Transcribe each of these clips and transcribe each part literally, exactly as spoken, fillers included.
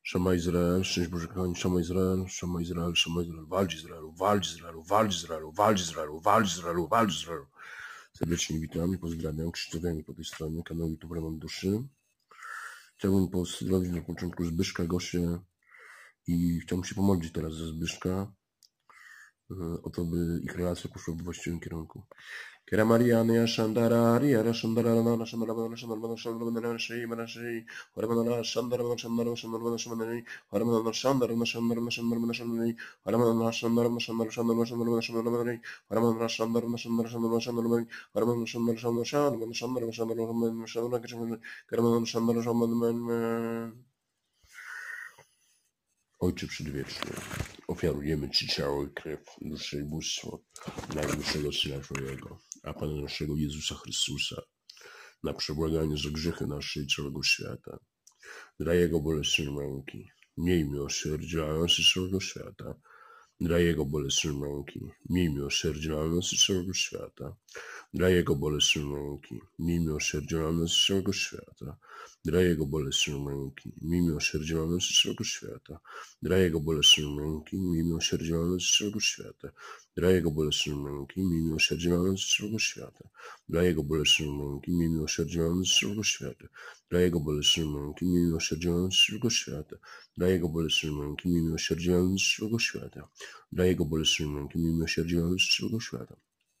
Szama Izrael, szczęść Boże kochani, Szama Izrael, Szama Izrael, Szama Izrael, walcz Izraelu, walcz Izraelu, walcz Izraelu, walcz Izraelu, walcz Izraelu, walcz Izraelu. Serdecznie witam i pozdrawiam, Krzysztof Janik po tej stronie, kanał YouTube Remont Duszy. Chciałbym pozdrowić na początku Zbyszka, Gosię i chciałbym się pomodlić teraz za Zbyszka, o to, by ich relacja poszła w właściwym kierunku. Kera Mariania Shandara, Riara Shandara, Nana Shandara, Nana Shandara, Nana Shandara, Nana Shandara, Nana Shandara, Nana Shandara, Nana Shandara, Nana Shandara, Nana Shandara, Nana Shandara, Nana Shandara, Nana Shandara, Nana Shandara, Nana Shandara, Nana Shandara, Shandara, Shandara, Nana Shandara, Nana Shandara, Nana Shandara, Shandara, Shandara, Nana Shandara, Shandara, Shandara, Nana Shandara, Shandara, Nana Shandara, Shandara, Nana Shandara, Shandara. Ojcze Przedwieczny, ofiarujemy Ci ciało i krew, duszę i bóstwo najmilszego Syna Twojego, a Pana naszego Jezusa Chrystusa, na przebłaganie za grzechy nasze i całego świata. Dla Jego bolesnej męki, miej miłosierdzie dla nas i całego świata. Dla Jego bolesnej męki, miej miłosierdzie dla nas i całego świata. Dla Jego bolesnej męki, miej miłosierdzie dla nas i całego świata. Dla Jego bolesnej męki, miej miłosierdzie dla nas i całego świata. Dla Jego bolesnej męki, miej miłosierdzie dla nas i całego świata. Dla Jego bolesnej męki, miej miłosierdzie dla nas i całego świata. Dla Jego bolesnej męki, miej miłosierdzie dla nas i całego świata. Dla Jego bolesnej męki, miej miłosierdzie dla nas i całego świata. Dla Jego bolesnej męki, miej miłosierdzie dla nas i całego świata. Dla Jego bolesnej męki, miej miłosierdzie dla nas i całego świata.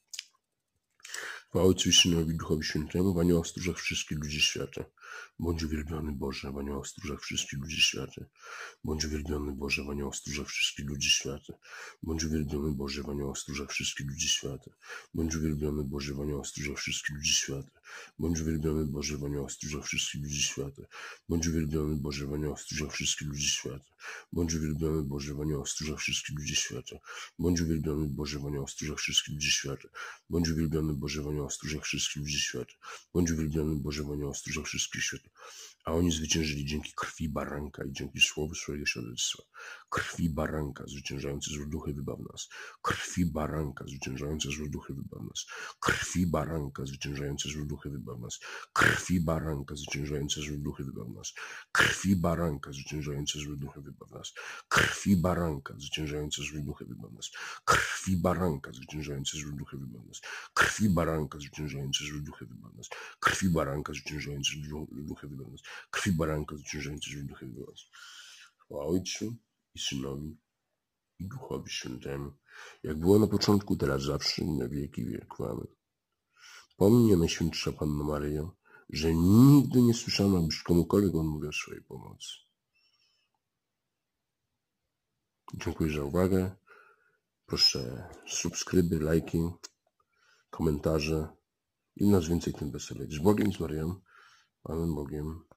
Chwała Ojcu i Synowi i Duchowi Świętemu, w aniołach stróżach wszystkich ludzi świata. Bądź uwielbiony Boże, w aniołach stróżach wszystkich ludzi świata. Bądź uwielbiony Boże, w aniołach stróżach wszystkich ludzi świata. Bądź uwielbiony Boże, w aniołach stróżach wszystkich ludzi świata. Bądź uwielbiony Boże, w aniołach stróżach wszystkich ludzi świata. Bądź uwielbiony Boże, w aniołach stróżach wszystkich ludzi świata. Bądź uwielbiony Boże, w aniołach stróżach wszystkich ludzi świata. Bądź uwielbiony Boże, w aniołach stróżach wszystkich ludzi świata. Bądź uwielbiony Boże, w aniołach stróżach wszystkich ludzi świata. Bądź uwielbiony Boże, w aniołach stróżach wszystkich ludzi świata. Bądź uwielbiony Boże, w aniołach stróżach wszystkich świata. A oni zwyciężyli dzięki krwi baranka i dzięki słowu swojego świadectwa. Krwi baranka zwyciężające złe duchy wybaw nas. Krwi baranka zwyciężające złe duchy wybaw nas. Krwi baranka zwyciężające złe duchy wybaw nas. Krwi baranka zwyciężające złe duchy wybaw nas. Krwi baranka zwyciężające złe duchy wybaw nas. Krwi baranka zwyciężające złe duchy wybaw nas. Krwi baranka zwyciężające złe duchy wybaw nas. Krwi baranka zwyciężające złe duchy wybaw nas. Krwi baranka zwyciężające złe duchy wybaw nas. Krwi baranka zwyciężające złe duchy wybaw nas. Chwała Ojcu i Synowi i Duchowi Świętemu, jak było na początku, teraz zawsze i na wieki wieków. Amen. Pomnij, Najświętsza Panno Maryjo, że nigdy nie słyszano, abyś komukolwiek odmówił swojej pomocy. Dziękuję za uwagę. Proszę subskryby, lajki, komentarze. Im nas więcej, tym weselej. Z Bogiem, z Maryją, Panem Bogiem.